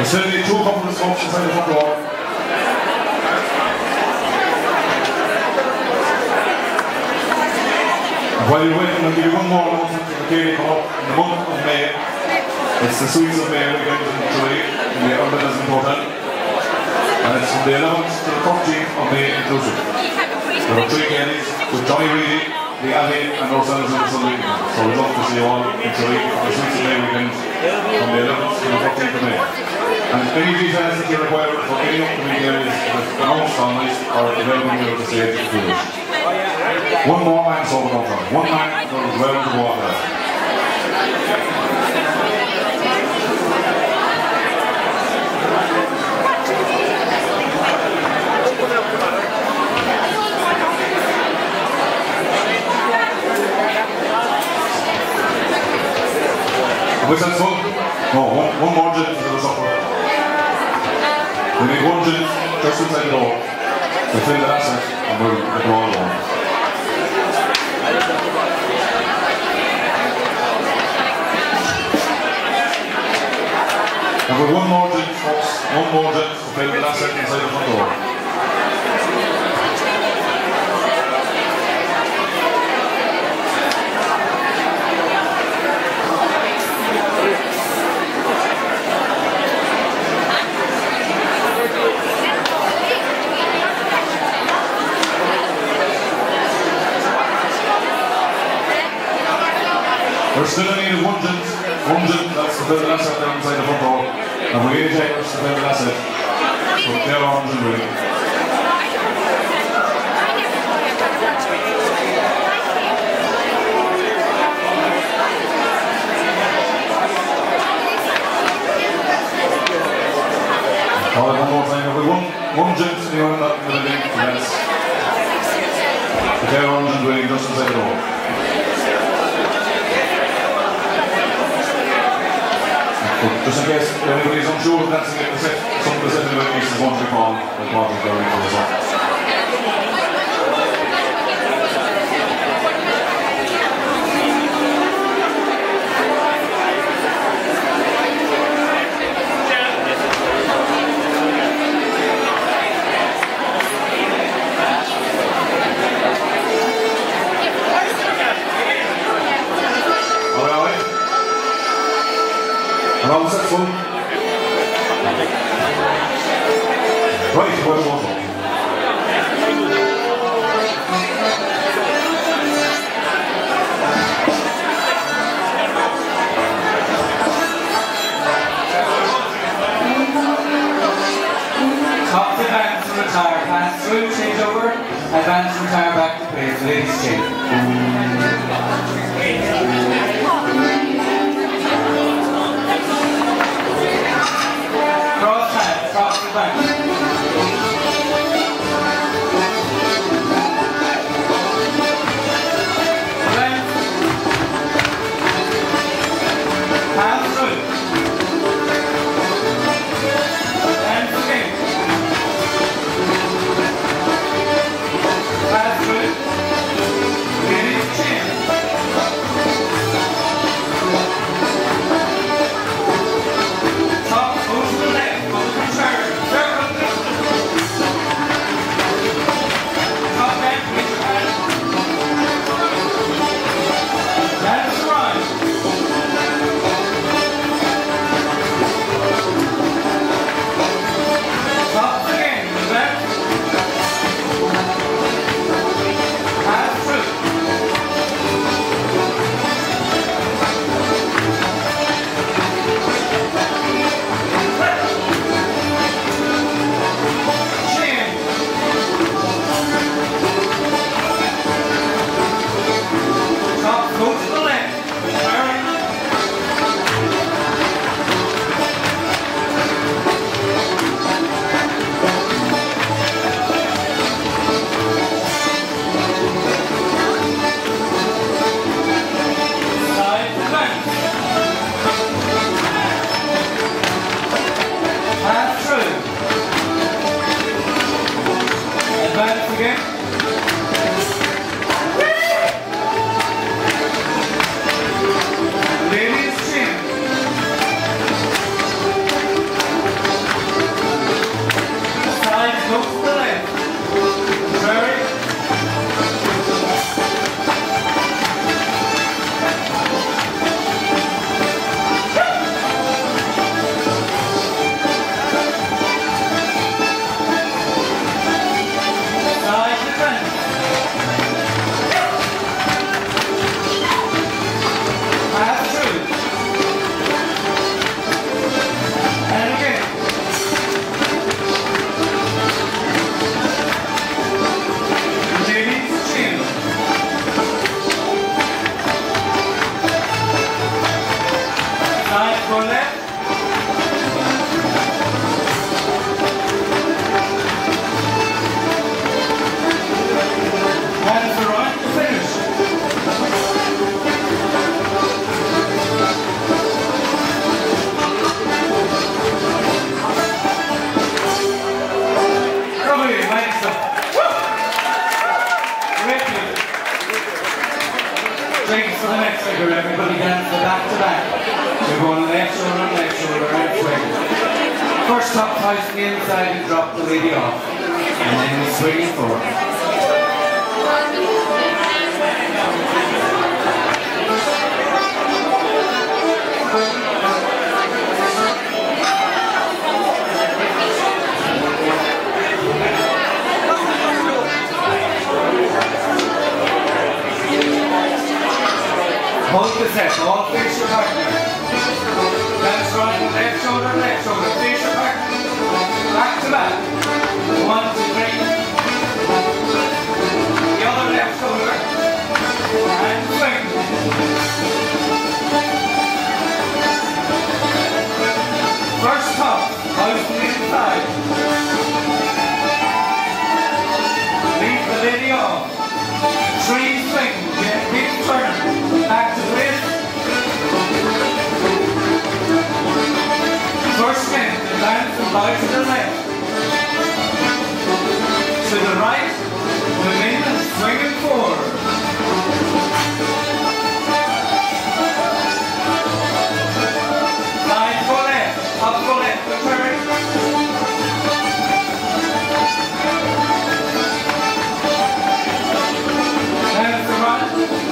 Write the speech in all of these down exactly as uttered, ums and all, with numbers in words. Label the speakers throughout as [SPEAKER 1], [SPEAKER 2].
[SPEAKER 1] There's only two couples of folks inside the front door. And while you're waiting, I'll give you one more announcement for the day come up in the month of May. It's the Sweets of May weekend in July in the Urban Business Hotel. And it's from the eleventh to the thirteenth of May inclusive. There are three games with Johnny Reedy, the Alley and ourselves in the Sunday evening. So we'd love to see you all in July for the Sweets of May weekend from the eleventh to the thirteenth of May. And any details that you require for any upcoming games with announced families are available here at the stage if you wish. One more man so we come from. One man goes well to go out there. Which that's full? No, one, one more gin for the supper. We need one gin just inside the door to fill the asset and we'll get all along. And with one more gin, folks, one more gin to fill the asset inside the front door. We're still in need of one gin, one gin, that's the building asset there inside the front door. And we need a jailers to build an asset. So they're orange and green. Alright, one more time. Have we one, one gin anyone in that building? Yes. They're orange and green just inside the door. Just in case anybody's unsure of dancing at the set, some of the set about pieces want to be called, the part is going for the song. And all set full. Right, where's the water?
[SPEAKER 2] Top to advance and retire, pass through, change over, advance and retire back to place, ladies change. Circle Everybody dance the back to back. You're going left shoulder, left shoulder, right swing. First top house to the inside and drop the lady off. And then we swing it forward. Hold the set, all face your partner. That's right, left shoulder, left shoulder, face your partner. Back to back. One, two, three. The other left shoulder. And swing. First top, out to the inside. Leave the lady off. Three swing, get big turn. Back to the wrist. First spin, advance from out to the left. To the right, move in and swing it forward. Side go left, up go left, return. There's the run.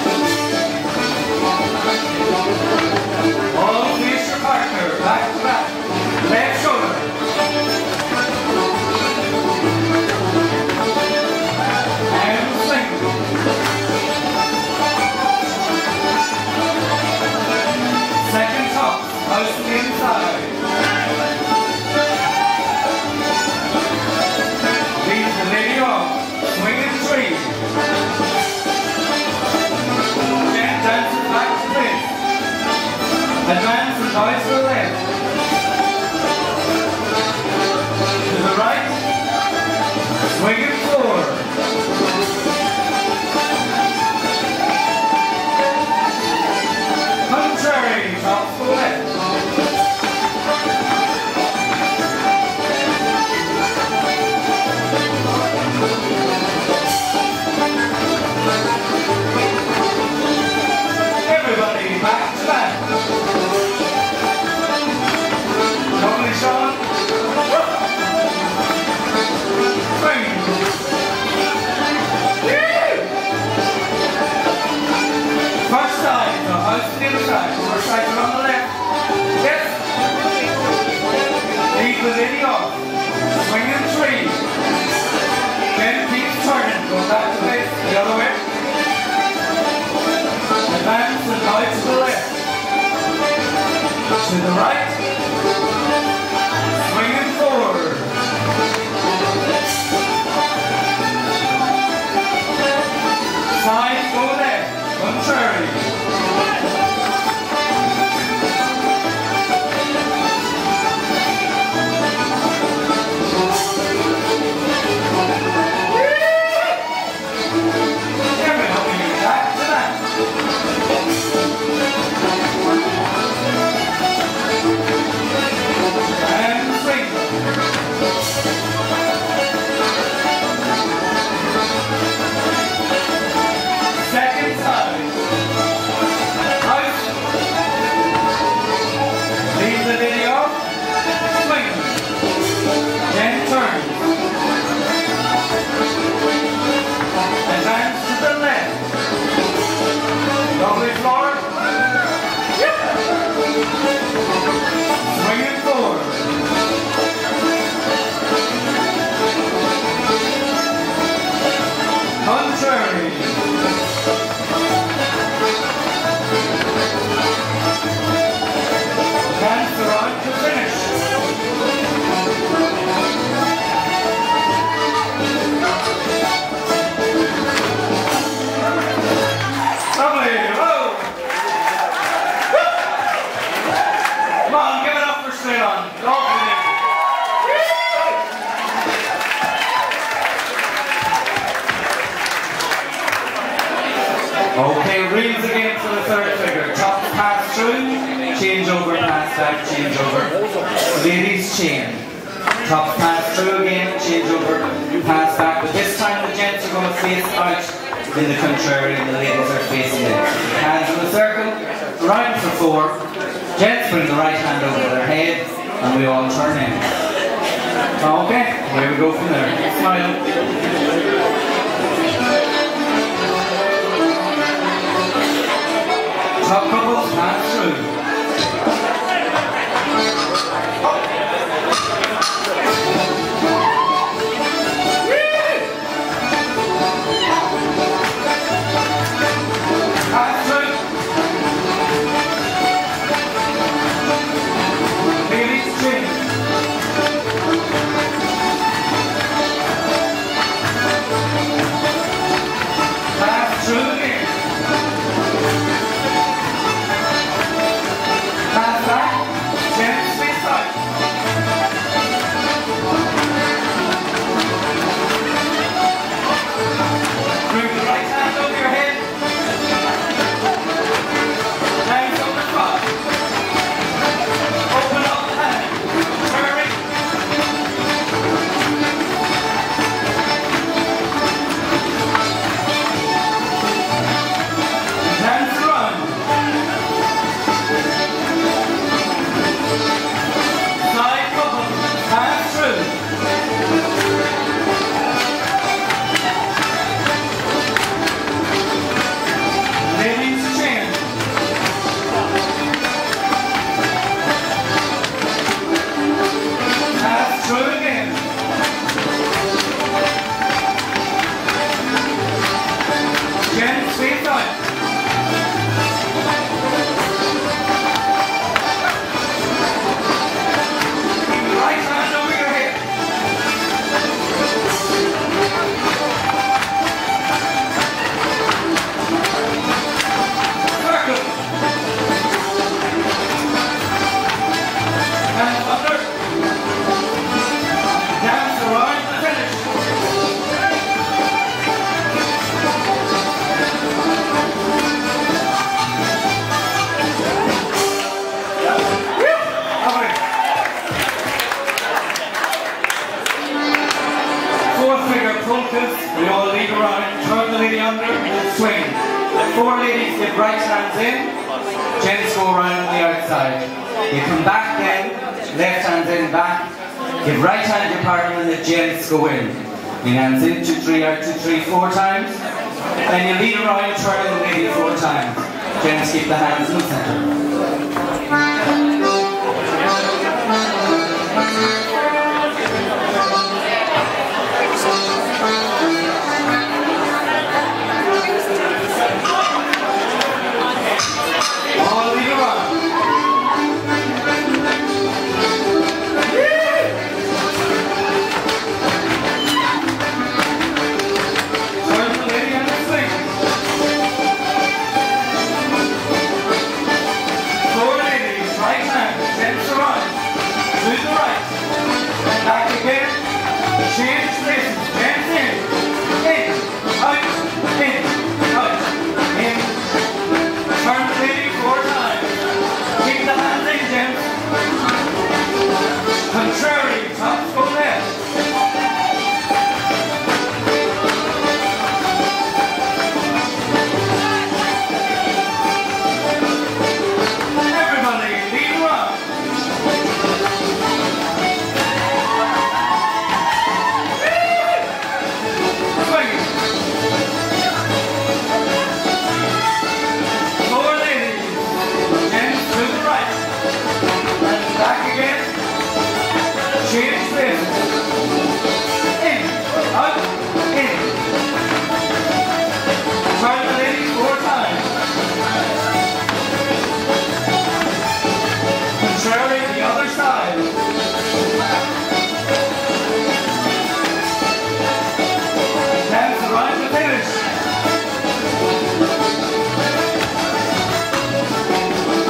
[SPEAKER 2] All face your partner, back to back. Left shoulder. And swing. Second top, out to the inside. Leave the lady off. Swing in three. And dance it back to wrist. Advance and right to the left. To the right. Swing it forward. Contrary, top to the left. Everybody back to back. Lovely shot. Swing. First side, so out to the other side. First side on the left. Yes. Leave the lady off. Swing in three. Then keep turning. Go back to base. The other way. Advance and out to the left. To the right. Swing it forward. Side go left. Contrary. Everybody back to back. And swing. Second side. Out. Leave the lady off. Swing. Then turn. Advance to the left. Lovely floor. Swing it forward. Contrary. Dance around to finish. Lovely. Whoa. Come on, give it up for Striolán. Okay, reels again for the third figure. Top pass through, change over, pass back, change over. Ladies chain. Top pass through again, change over, pass back. But this time the gents are going to face out in the contrary and the ladies are facing in. Hands in the circle, round for four. Gents bring the right hand over their head and we all turn in. Okay, here we go from there. Smile. Top couple, pass through. We all lead around, turn the lady under, and swing. Four ladies get right hands in, gents go around on the outside. You come back then, left hands in, back, give right hand to your partner and the gents go in. Your hands in, two, three, out, two, three, four times. Then you lead around, turn the lady four times. Gents keep the hands in the centre.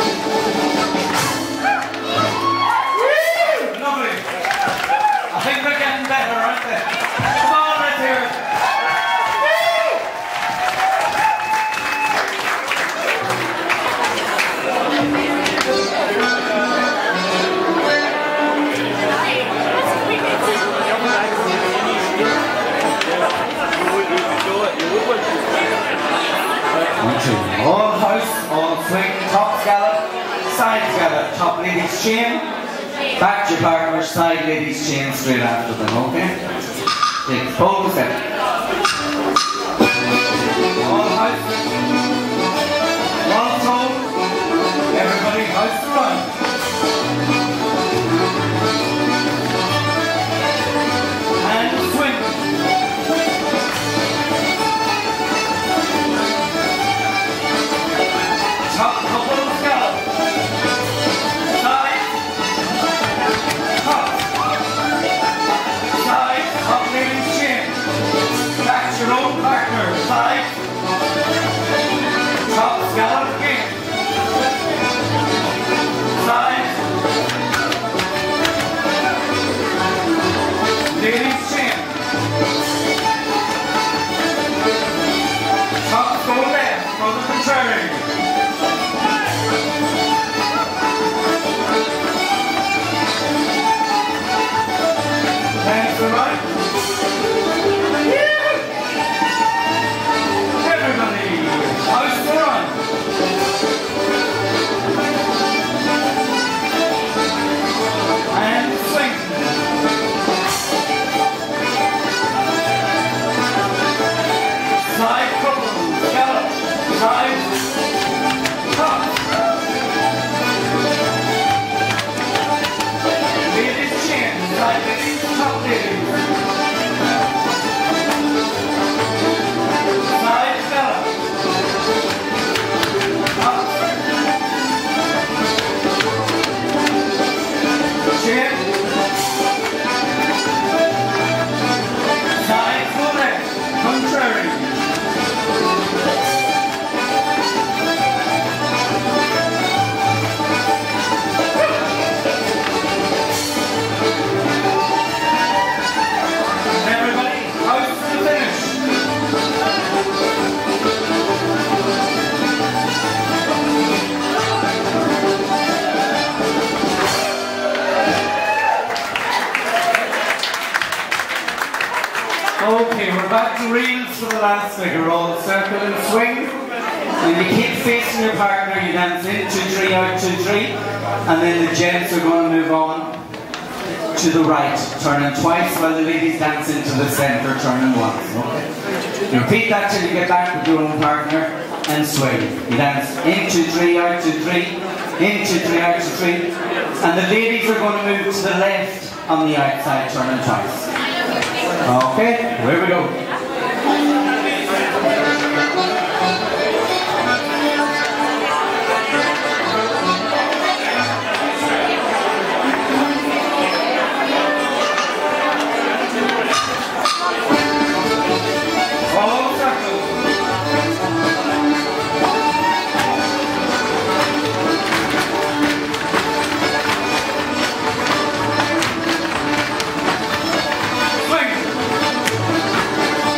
[SPEAKER 2] I think swing, top scallop, side scallop, top ladies chain, back to your partner, side ladies chain straight after them, okay? Take both of them. All house. One toe. Everybody house to run. And swing. Top couple scallop. Side. Top. Side. Top ladies chin. Back to your own partner. Side. Top scallop again. Side. Ladies chin. Top go left for the contrary. Hands to right. Yeah. Everybody, house to run. And swing. Side couple, scallop, side, top. Ladies chin, side ladies, top ladies. Side scallop. Up. Chin. Side to left, contrary. Everybody, house to the finish. Okay, we're back to reels for the last figure. Roll, circle and swing. When you keep facing your partner, you dance in, two, three, out, two, three. And then the gents are going to move on to the right, turning twice while the ladies dance into the centre, turning once. Okay? You repeat that till you get back with your own partner and swing. You dance in, two, three, out, two, three, in, two, three, out, two, three. And the ladies are going to move to the left on the outside, turning twice. Okay, here we go. Swing.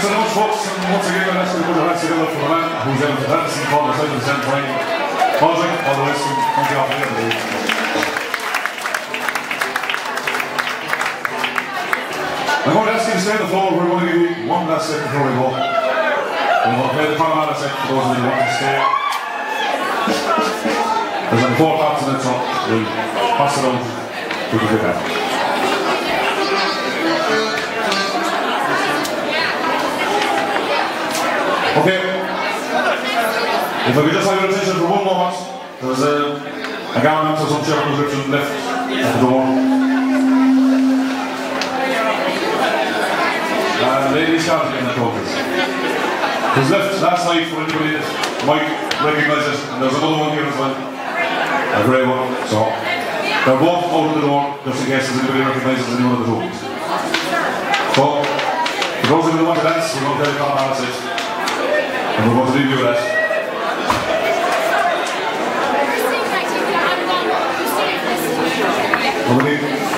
[SPEAKER 1] Thanks so much, folks, and once again, I'd ask you to put your hands together for the man who's able to dance and call the side of the stand playing. Pausing, all the rest of them, thank you all for the end. I'm going to ask you to stay on the floor. We're going to give you one last set before we go. We're going to play the Panamana set for those of you who want to stay. There's like four parts in it, so we'll pass it on to the good guy. Okay, if I could just have your attention for one moment, there's a, a garment or some German description left at the door. Uh, ladies can't get in the focus. It was left last night for anybody that might recognise it, and there's another one here as well, a grey one, so they're both out of the door just in case anybody recognises any one of the rooms. So, for those of you who want to dance, we're going to play the Panamana set. And we're going to leave you with that. And we need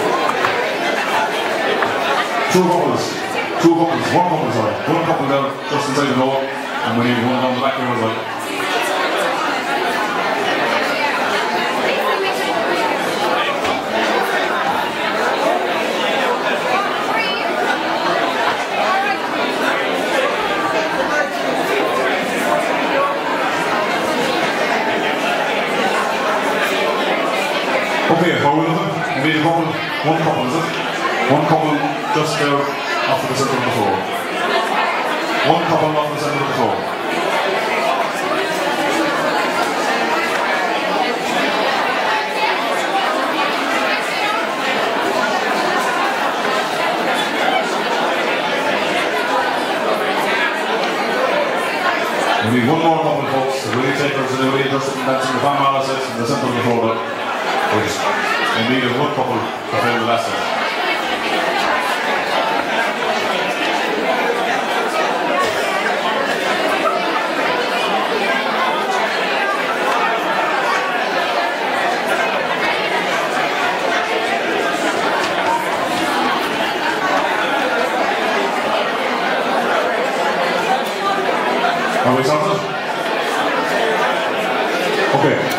[SPEAKER 1] two couples, two couples, one couple, sorry, one couple there just inside the door, and we need one down the back here as well. Okay, how are we looking? We need a couple, one couple, is it? One couple just there off to the centre of the floor. One couple off the centre of the floor. We need one more couple, folks. The really takers and the really just dancing the Panamana set in the centre of the floor. Please. We need a one couple to fill the last set. Are we sorted? Okay.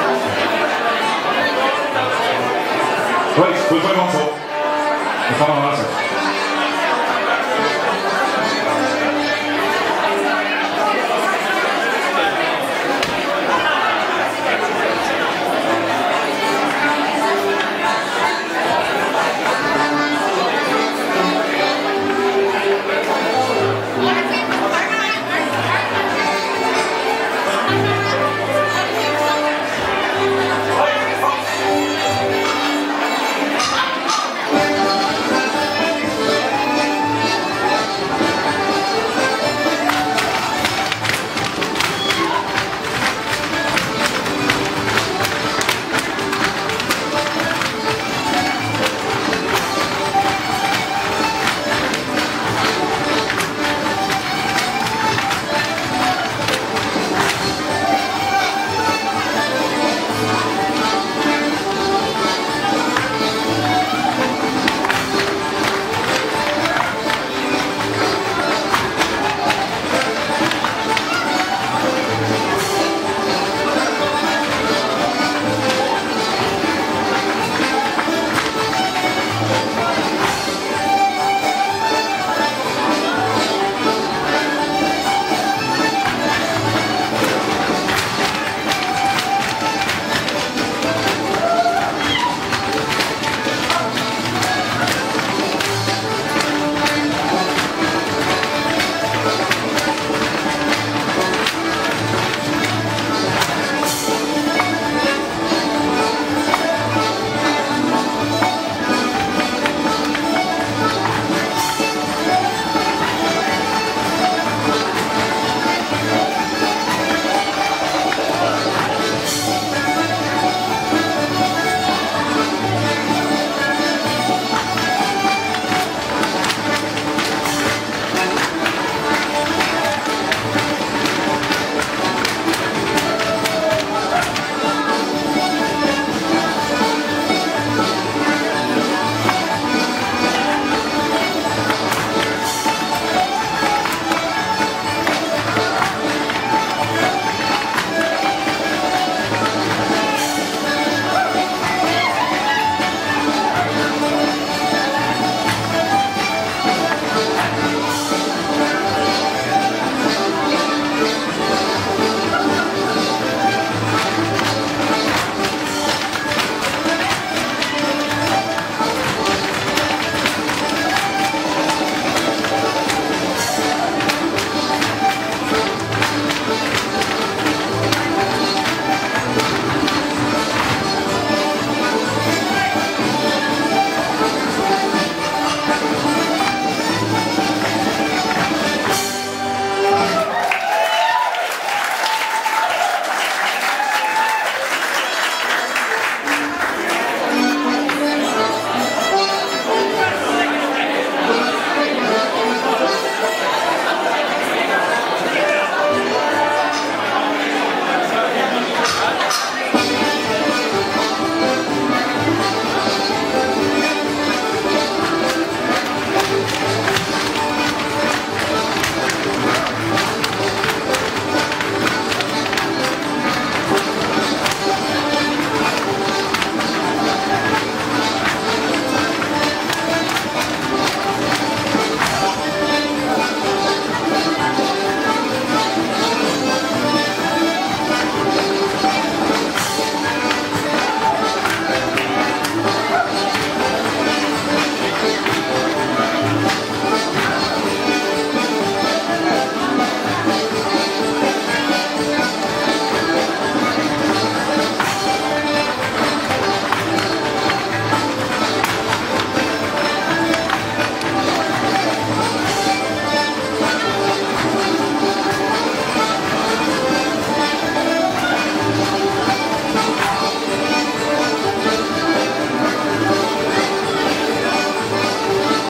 [SPEAKER 1] Right, we'll play one so.